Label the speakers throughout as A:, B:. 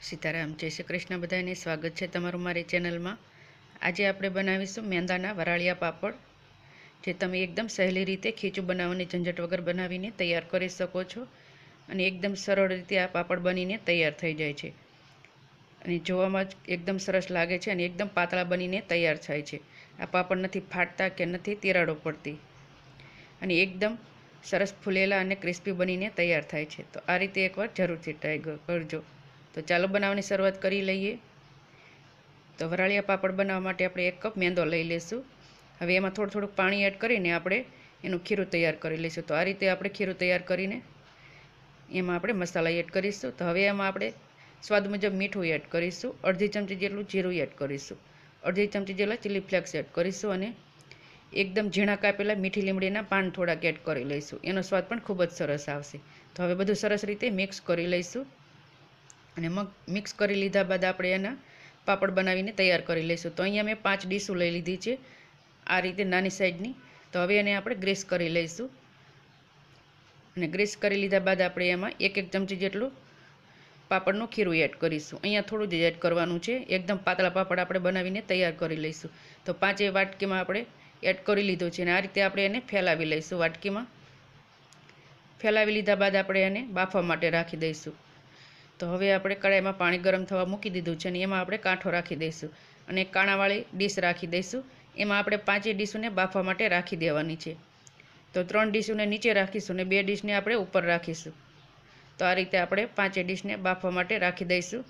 A: सीताराम जय श्री कृष्ण बधाने स्वागत है तमारुं मारी चेनल में। आज આપણે બનાવીશું મેંદાના વરાળિયા પાપડ, જે તમે એકદમ સહેલી રીતે ખીચું બનાવવાની ઝંઝટ વગર બનાવીને તૈયાર કરી શકો છો અને એકદમ સરળ રીતે આ પાપડ બનીને તૈયાર થઈ જાય છે અને જોવામાં એકદમ સરસ લાગે છે અને એકદમ પાતળા બનીને તૈયાર થાય છે। આ પાપડ નથી ફાટતા કે નથી તિરાડો પડતી અને એકદમ સરસ ફૂલેલા અને ક્રિસ્પી બનીને તૈયાર થાય છે। તો આ રીતે એકવાર જરૂરથી ટ્રાય કરજો। तो चालो बनावनी शरूआत करी लईए। तो वराळिया पापड़ बनावा माटे आपणे 1 कप मेंदो लई लेशुं। हवे एमां थोडुं थोडुं पाणी एड करीने आपणे एनुं खीरुं तैयार करी लईशुं। तो आ रीते आपणे खीरुं तैयार करीने एमां आपणे मसाला एड करीशुं। तो हवे एमां आपणे स्वाद मुजब मीठुं एड करीशुं, अर्धी चमची जेटलुं जीरुं एड करीशुं, अर्धी चमची जेटला चिली फ्लेक्स एड करीशुं अने एकदम झीणा कापेला मीठी લીમડીના पान थोड़ाक एड करी लईशुं। एनो स्वाद पण खूब ज सरस आवशे। तो हवे बधुं सरस रीते मिक्स करी लईशुं અને મિક્સ કરી લીધા બાદ આપણે એના પાપડ બનાવીને તૈયાર કરી લઈશું। તો અહીંયા મેં 5 ડીશો લઈ લીધી છે આ રીતે નાની સાઈઝની। તો હવે એને આપણે ગ્રેસ કરી લઈશું અને ગ્રેસ કરી લીધા બાદ આપણે એમાં 1-1 ચમચી જેટલું પાપડનું ખીરું એડ કરીશું। અહીંયા થોડું જ એડ કરવાનું છે, એકદમ પાતળા પાપડ આપણે બનાવીને તૈયાર કરી લઈશું। તો 5 વાટકીમાં આપણે એડ કરી લીધું છે અને આ રીતે આપણે એને ફેલાવી લઈશું વાટકીમાં। ફેલાવી લીધા બાદ આપણે એને બાફવા માટે રાખી દઈશું। तो हवे आपणे कढ़ाईमां पाणी गरम थवा मूकी दीधुं छे अने एमां आपणे कांठो राखी दईशुं अने काणावाળી ડીશ राखी दईशुं। एमां आपणे 5 ડીશोने बाफवा माटे राखी देवानी छे। तो 3 ડીશोने नीचे राखीशुं अने 2 ડીशने आपणे उपर राखीशुं। तो आ रीते आपणे 5 ડીશने बाफवा माटे राखी दईशुं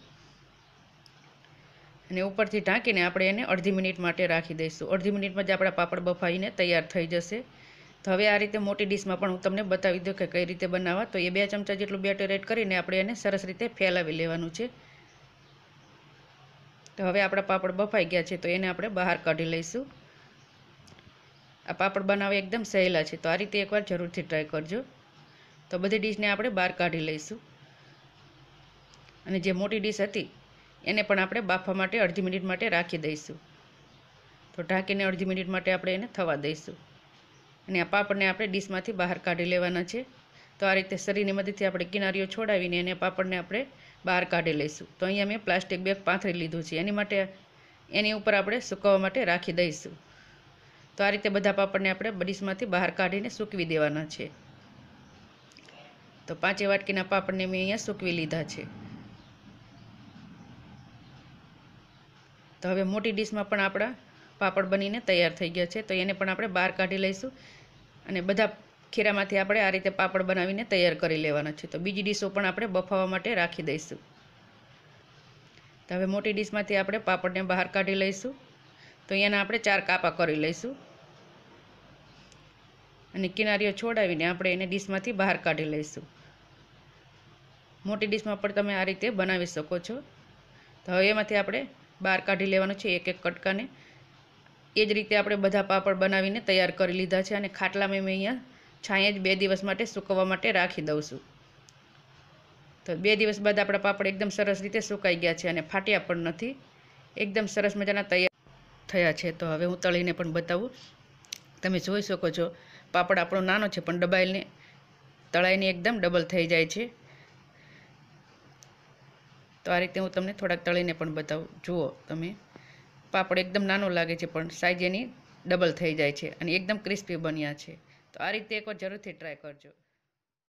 A: अने उपरथी ढांकीने आपणे एने अर्धी मिनिट माटे राखी दईशुं। अर्धी मिनिटमां ज आपणा पापड़ बफाईने तैयार थई जशे। तो हवे आ रीते मोटी ડીશमां पण हूँ तमने बतावी दऊं के कई रीते बनाववा। तो ये 2 चमचा जेटलुं बेटर एड करीने आपणे एने सरस रीते फैलावी लेवानुं छे। तो हवे आपणा पापड़ बफाई गया छे तो एने आपणे बहार काढी लईशुं। आ पापड़ बनाववा एकदम सहेला छे। तो आ रीते एकवार जरूरथी ट्राय करजो। तो बधी ડીશने आपणे बहार काढी लईशुं अने जे मोटी ડીશ हती एने पण आपणे बाफवा माटे अर्धी मिनिट माटे राखी दईशुं। तो ढांकीने अर्धी मिनिट माटे आपणे एने थवा दईशुं અને આ પાપડને આપણે ડીશમાંથી બહાર કાઢી લેવાના છે। તો આ રીતે સરીની મદદથી આપણે કિનારીઓ છોડાવીને એને પાપડને આપણે બહાર કાઢી લઈશું। તો અહીંયા મેં પ્લાસ્ટિક બેગ પાથરી લીધું છે, એની ઉપર આપણે સૂકવવા માટે રાખી દઈશું। તો આ રીતે બધા પાપડને આપણે ડીશમાંથી બહાર કાઢીને સૂકવી દેવાના છે। તો 5 વાટકીના પાપડને મેં અહીંયા સૂકવી લીધા છે। તો હવે મોટી ડીશમાં પણ આપણા पापड़ बनीने तैयार थई गया है। तो एने पण आपणे बहार काढी लईशुं अने बधा खीरामांथी आपणे आ रीते पापड़ बनावीने तैयार करी लेवाना छे। तो बीजी ડીશो पण आपणे बफावा माटे राखी दईशुं। तो हवे मोटी ડીશमांथी आपणे पापड़ने बहार काढी लईशुं। तो एना आपणे 4 कापा करी लईशुं अने किनारीओ छोडावीने आपणे एने ડીશमांथी बहार काढी लईशुं। मोटी ડીશमां पण तमे आ रीते बनावी शको छो। तो हवे एमांथी आपणे बहार काढी लेवानुं छे 1-1 कटकाने। ए ज रीते आपणे बधा पापड़ बनावीने तैयार करी लीधा छे अने खाटलामां मैं अहींया छांये ज 2 दिवस माटे सूकववा माटे राखी दऊं छुं। तो 2 दिवस बाद आपणा पापड़ एकदम सरस रीते सुकाई गया छे अने फाट्या पण नथी, एकदम सरस मजाना तैयार थया छे। तो हवे हूँ तळीने पण बतावुं। तमे जोई शको छो पापड़ आपणो नानो छे पण दबाईने तळाईने एकदम डबल थई जाय छे। तो आ रीते हूँ तमने थोड़ाक तळीने पण बतावुं। जुओ तमे पापड़ एकदम नानो लागे छे पण साइज एनी डबल थई जाय छे अने एकदम क्रिस्पी बन्या छे। तो आ रीते एकवार जरूरथी ट्राय करजो।